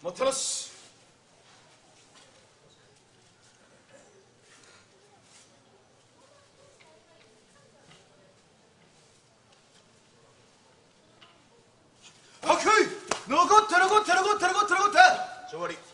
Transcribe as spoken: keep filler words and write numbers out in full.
待ったなし。はっけい残って残って残って残って残って。終わり。